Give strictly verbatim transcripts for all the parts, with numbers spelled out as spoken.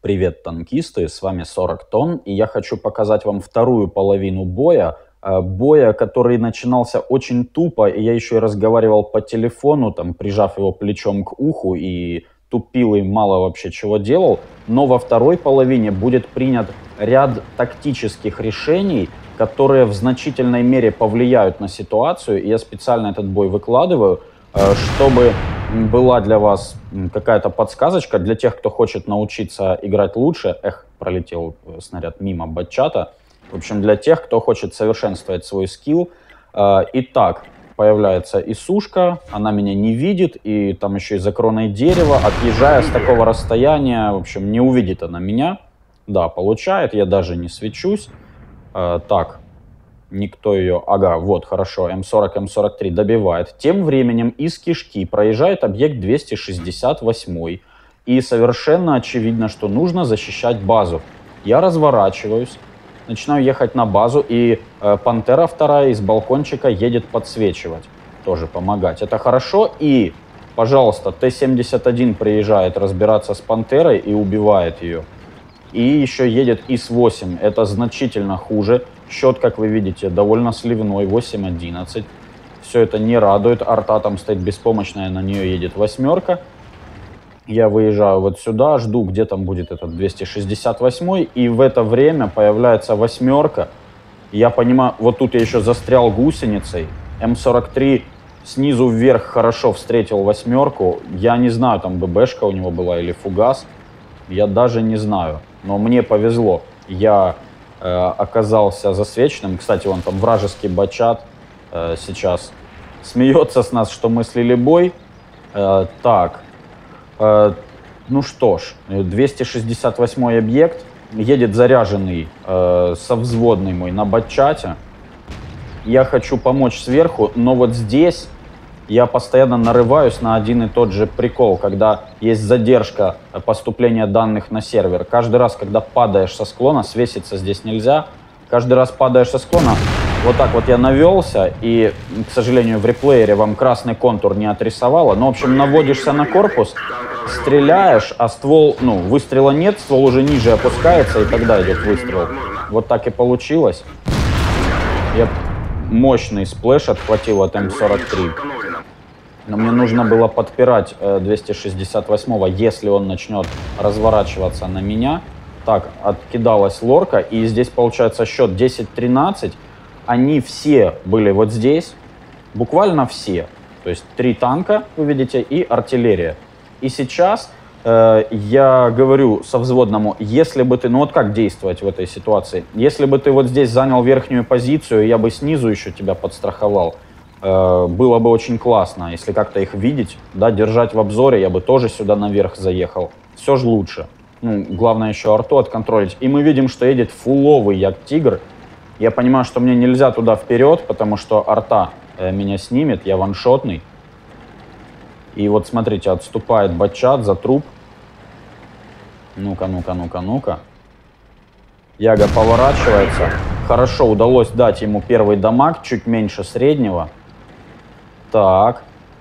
Привет, танкисты, с вами сорок тонн, и я хочу показать вам вторую половину боя, э, боя, который начинался очень тупо, и я еще и разговаривал по телефону, там, прижав его плечом к уху, и тупил, и мало вообще чего делал, но во второй половине будет принят ряд тактических решений, которые в значительной мере повлияют на ситуацию, и я специально этот бой выкладываю, э, чтобы была для вас какая-то подсказочка для тех, кто хочет научиться играть лучше. Эх, пролетел снаряд мимо батчата. В общем, для тех, кто хочет совершенствовать свой скилл. Итак, появляется Исушка, она меня не видит, и там еще и за кроной дерева, отъезжая с такого расстояния, в общем, не увидит она меня. Да, получает, я даже не свечусь. Так. Никто ее... Ага, вот, хорошо, эм сорок, эм сорок три добивает. Тем временем из кишки проезжает объект двести шестьдесят восемь. И совершенно очевидно, что нужно защищать базу. Я разворачиваюсь, начинаю ехать на базу, и э, Пантера вторая из балкончика едет подсвечивать. Тоже помогать. Это хорошо. И, пожалуйста, Т семьдесят один приезжает разбираться с Пантерой и убивает ее. И еще едет ИС восемь. Это значительно хуже. Счет, как вы видите, довольно сливной, восемь одиннадцать. Все это не радует. Арта там стоит беспомощная, на нее едет восьмерка. Я выезжаю вот сюда, жду, где там будет этот двести шестьдесят восемь. И в это время появляется восьмерка. Я понимаю, вот тут я еще застрял гусеницей. эм сорок три снизу вверх хорошо встретил восьмерку. Я не знаю, там ББшка у него была или фугас. Я даже не знаю. Но мне повезло. Я... оказался засвеченным. Кстати, вон там вражеский батчат э, сейчас смеется с нас, что мы слили бой. Э, так, э, ну что ж, двести шестьдесят восьмой объект, едет заряженный э, совзводный мой на батчате. Я хочу помочь сверху, но вот здесь я постоянно нарываюсь на один и тот же прикол, когда есть задержка поступления данных на сервер. Каждый раз, когда падаешь со склона, свеситься здесь нельзя. Каждый раз падаешь со склона, вот так вот я навелся, и, к сожалению, в реплеере вам красный контур не отрисовало. Но, в общем, наводишься на корпус, стреляешь, а ствол, ну, выстрела нет, ствол уже ниже опускается, и тогда идет выстрел. Вот так и получилось. Я мощный сплэш отхватил от эм сорок три. Но мне нужно было подпирать э, двести шестьдесят восьмого, если он начнет разворачиваться на меня. Так, откидалась лорка, и здесь получается счет десять тринадцать. Они все были вот здесь, буквально все. То есть три танка, вы видите, и артиллерия. И сейчас э, я говорю совзводному, если бы ты, ну вот как действовать в этой ситуации? Если бы ты вот здесь занял верхнюю позицию, я бы снизу еще тебя подстраховал. Было бы очень классно, если как-то их видеть, да, держать в обзоре, я бы тоже сюда наверх заехал. Все же лучше. Ну, главное еще арту отконтролить. И мы видим, что едет фуловый Як-Тигр. Я понимаю, что мне нельзя туда вперед, потому что арта э, меня снимет, я ваншотный. И вот смотрите, отступает батчат за труп. Ну-ка, ну-ка, ну-ка, ну-ка. Яга поворачивается. Хорошо, удалось дать ему первый дамаг, чуть меньше среднего. Так.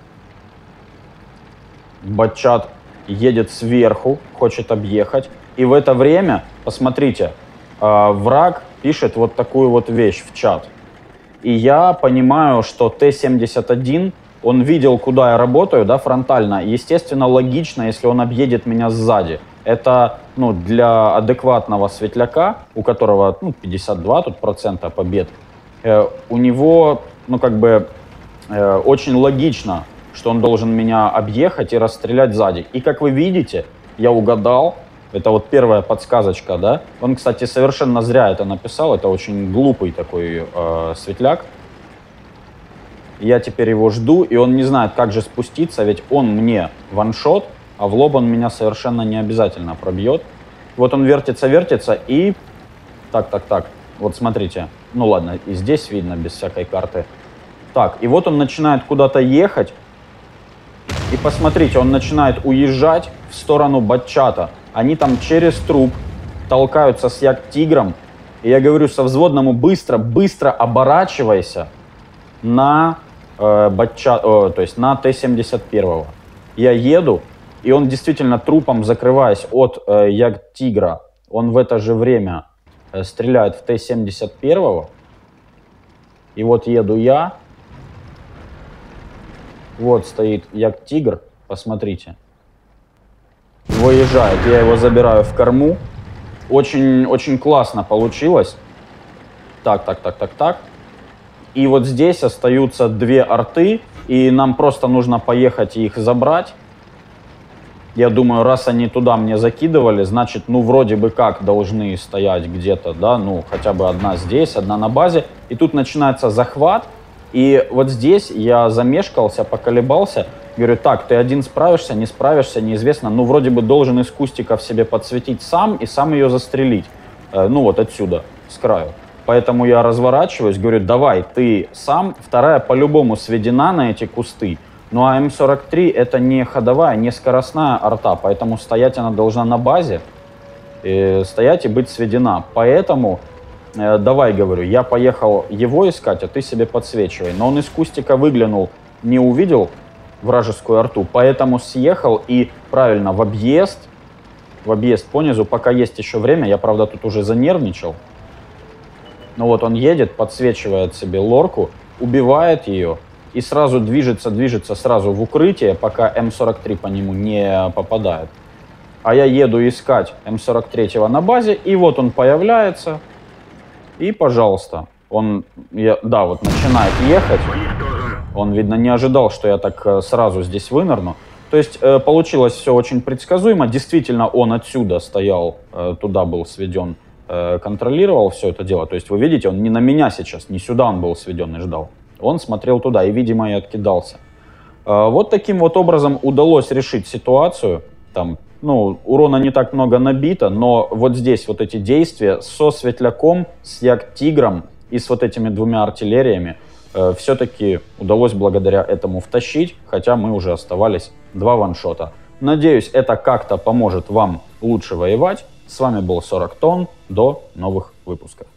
Батчат едет сверху, хочет объехать. И в это время, посмотрите, э, враг пишет вот такую вот вещь в чат. И я понимаю, что Т семьдесят один, он видел, куда я работаю, да, фронтально. Естественно, логично, если он объедет меня сзади. Это, ну, для адекватного светляка, у которого, ну, пятьдесят два тут процента побед, э, у него, ну, как бы, э, очень логично, что он должен меня объехать и расстрелять сзади. И, как вы видите, я угадал, это вот первая подсказочка, да. Он, кстати, совершенно зря это написал, это очень глупый такой э, светляк. Я теперь его жду, и он не знает, как же спуститься, ведь он мне ваншот, а в лоб он меня совершенно не обязательно пробьет. Вот он вертится, вертится, и... Так, так, так. Вот смотрите. Ну ладно, и здесь видно, без всякой карты. Так, и вот он начинает куда-то ехать. И посмотрите, он начинает уезжать в сторону батчата. Они там через труп толкаются с Як-Тигром. И я говорю совзводному, быстро, быстро оборачивайся на, э, батчат, э, то есть на Т семьдесят один. Я еду, И он действительно трупом, закрываясь от э, Ягд-Тигра, он в это же время э, стреляет в Т семьдесят один. И вот еду я. Вот стоит Ягд-Тигр, посмотрите. Выезжает, я его забираю в корму. Очень, очень классно получилось. Так, так, так, так, так. И вот здесь остаются две арты, и нам просто нужно поехать и их забрать. Я думаю, раз они туда мне закидывали, значит, ну, вроде бы как должны стоять где-то, да, ну, хотя бы одна здесь, одна на базе. И тут начинается захват, и вот здесь я замешкался, поколебался. Говорю, так, ты один справишься, не справишься, неизвестно. Ну, вроде бы должен из кустиков себе подсветить сам и сам ее застрелить. Э, ну, вот отсюда, с краю. Поэтому я разворачиваюсь, говорю, давай, ты сам. Вторая по-любому сведена на эти кусты. Ну, а М сорок три это не ходовая, не скоростная арта, поэтому стоять она должна на базе. Э, стоять и быть сведена. Поэтому, э, давай, говорю, я поехал его искать, а ты себе подсвечивай. Но он из кустика выглянул, не увидел вражескую арту, поэтому съехал и правильно в объезд, в объезд понизу, пока есть еще время. Я, правда, тут уже занервничал. Ну вот он едет, подсвечивает себе лорку, убивает ее и сразу движется, движется сразу в укрытие, пока М сорок три по нему не попадает. А я еду искать М сорок три на базе, и вот он появляется, и, пожалуйста, он, я, да, вот начинает ехать. Он, видно, не ожидал, что я так сразу здесь вынырну. То есть э, получилось все очень предсказуемо. Действительно, он отсюда стоял, э, туда был сведен, э, контролировал все это дело. То есть вы видите, он не на меня сейчас, не сюда он был сведен и ждал. Он смотрел туда и, видимо, и откидался. Э, вот таким вот образом удалось решить ситуацию. Там, ну, урона не так много набито, но вот здесь вот эти действия со Светляком, с Ягд-Тигром и с вот этими двумя артиллериями все-таки удалось благодаря этому втащить, хотя мы уже оставались два ваншота. Надеюсь, это как-то поможет вам лучше воевать. С вами был сорок тонн. До новых выпусков.